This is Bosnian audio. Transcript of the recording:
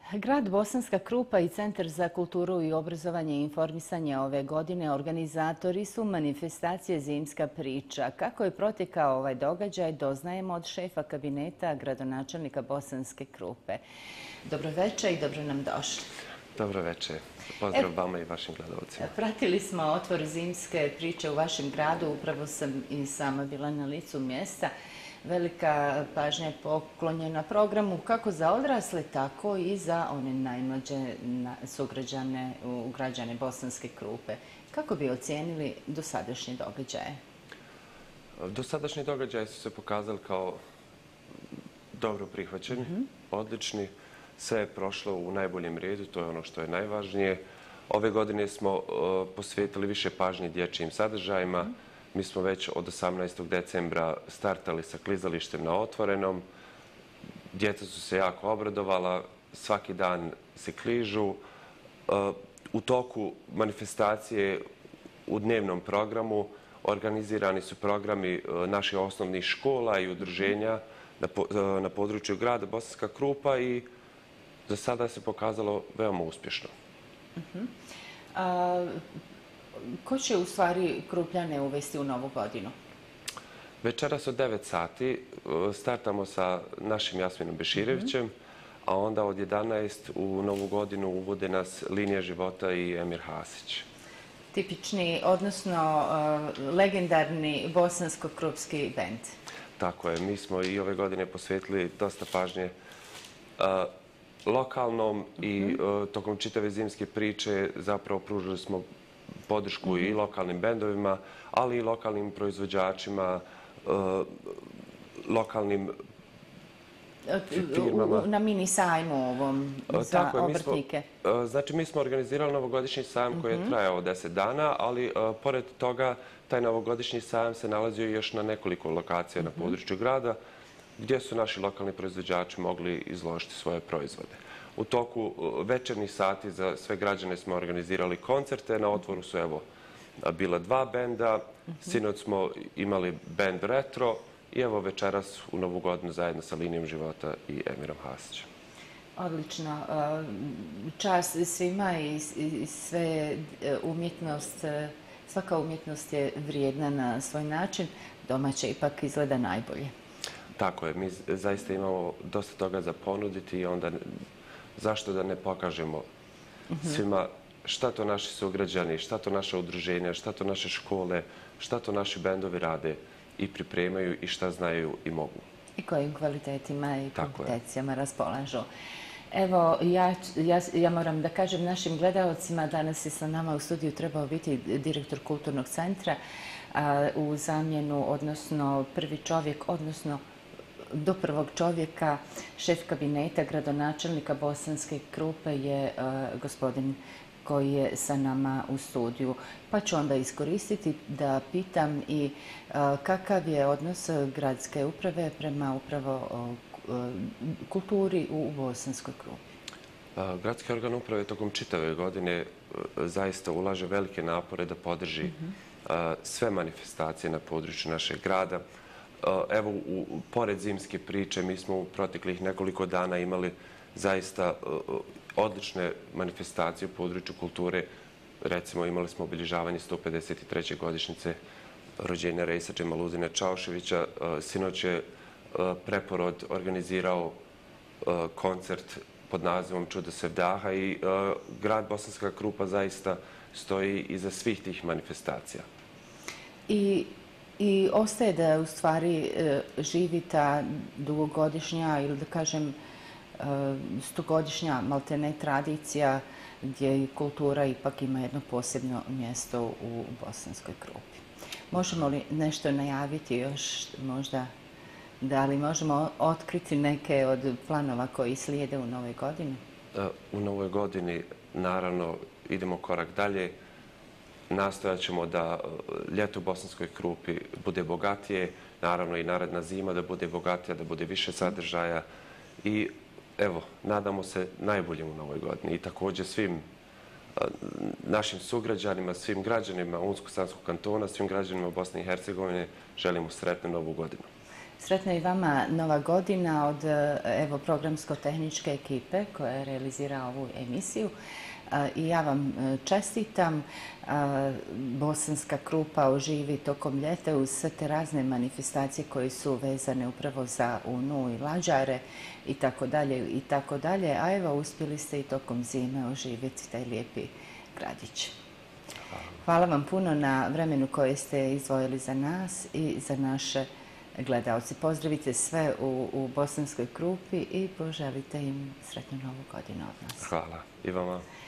Grad Bosanska Krupa i Centar za kulturu i obrazovanje i informisanje ove godine organizatori su manifestacije Zimska priča. Kako je protekao ovaj događaj, doznajemo od šefa kabineta gradonačelnika Bosanske Krupe. Dobro večer i dobro nam došli. Dobro večer. Pozdrav vama i vašim gledalcima. Pratili smo otvor Zimske priče u vašem gradu. Upravo sam i sama bila na licu mjesta. Velika pažnja je poklonjena programu kako za odrasle, tako i za one najmlađe građane Bosanske Krupe. Kako bi ocijenili dosadašnje događaje? Dosadašnji događaji su se pokazali kao dobro prihvaćeni, odlični. Sve je prošlo u najboljem redu, to je ono što je najvažnije. Ove godine smo posvetili više pažnje dječjim sadržajima. Mi smo već od 18. decembra startali sa klizalištem na otvorenom. Djeca su se jako obradovala, svaki dan se kližu. U toku manifestacije u dnevnom programu organizirani su programi naših osnovnih škola i udruženja na području grada Bosanska Krupa i za sada se pokazalo veoma uspješno. Ko će u stvari Krupljane uvesti u novu godinu? Večeras od 9 sati startamo sa našim Jasminom Beširevićem, a onda od 11 u novu godinu uvode nas Linija života i Emir Hasić. Tipični, odnosno legendarni bosansko-krupski bend. Tako je. Mi smo i ove godine posvetili dosta pažnje lokalnom i tokom čitave zimske priče zapravo pružili smo podršku i lokalnim bendovima, ali i lokalnim proizvođačima, lokalnim firmama. Na mini sajmu ovom za obrtnike. Znači, mi smo organizirali novogodišnji sajam koji je trajao 10 dana, ali pored toga taj novogodišnji sajam se nalazio još na nekoliko lokacija na području grada gdje su naši lokalni proizvođači mogli izložiti svoje proizvode. U toku večernjih sati za sve građane smo organizirali koncerte. Na otvoru su bila 2 benda. Sinoć smo imali bend Retro i evo večeras u novu godinu zajedno sa Linijom života i Emirom Hasićem. Odlično. Čast svima i sve umjetnost, svaka umjetnost je vrijedna na svoj način. Domaća ipak izgleda najbolje. Tako je. Mi zaista imamo dosta toga za ponuditi i onda zašto da ne pokažemo svima šta to naši sugrađani, šta to naše udruženja, šta to naše škole, šta to naši bendovi rade i pripremaju i šta znaju i mogu. I kojim kvalitetima i kompetencijama raspolažu. Evo, ja moram da kažem našim gledalcima, danas je sa nama u studiju trebao biti direktor kulturnog centra u zamjenu, odnosno prvi čovjek, odnosno do prvog čovjeka, šef kabineta gradonačelnika Bosanske Krupe je gospodin koji je sa nama u studiju. Pa ću onda iskoristiti da pitam i kakav je odnos gradske uprave prema upravo kulturi u Bosanskoj Krupi. Gradski organ uprave tokom čitave godine zaista ulaže velike napore da podrži sve manifestacije na području našeg grada. Evo, pored zimske priče, mi smo u proteklih nekoliko dana imali zaista odlične manifestacije u području kulture. Recimo, imali smo obilježavanje 153. godišnjice rođenja Rejsa Džemaludina Čauševića. Sinoć je Preporod organizirao koncert pod nazivom Čudo Sevdaha i grad Bosanska Krupa zaista stoji iza svih tih manifestacija. I ostaje da u stvari živi ta dugogodišnja ili da kažem stogodišnja maltene tradicija gdje kultura ipak ima jedno posebno mjesto u Bosanskoj Krupi. Možemo li nešto najaviti još možda? Da li možemo otkriti neke od planova koji slijede u novoj godini? U novoj godini, naravno, idemo korak dalje. Nastojat ćemo da ljeto u Bosanskoj Krupi bude bogatije, naravno i naredna zima da bude bogatija, da bude više sadržaja i evo, nadamo se najboljem u novoj godini i također svim našim sugrađanima, svim građanima Unsko-Sanskog kantona, svim građanima Bosne i Hercegovine želimo sretnu novu godinu. Sretna i vama Nova godina od programsko-tehničke ekipe koja realizira ovu emisiju. I ja vam čestitam. Bosanska krupa oživi tokom ljeta uz sve te razne manifestacije koje su vezane upravo za Unu i lađare i tako dalje. A evo, uspjeli ste i tokom zime oživjeti taj lijepi gradić. Hvala vam puno na vremenu koje ste izdvojili za nas i za naše gledalci. Pozdravite sve u Bosanskoj krupi i poželite im sretnu Novu godinu od nas. Hvala. I vama.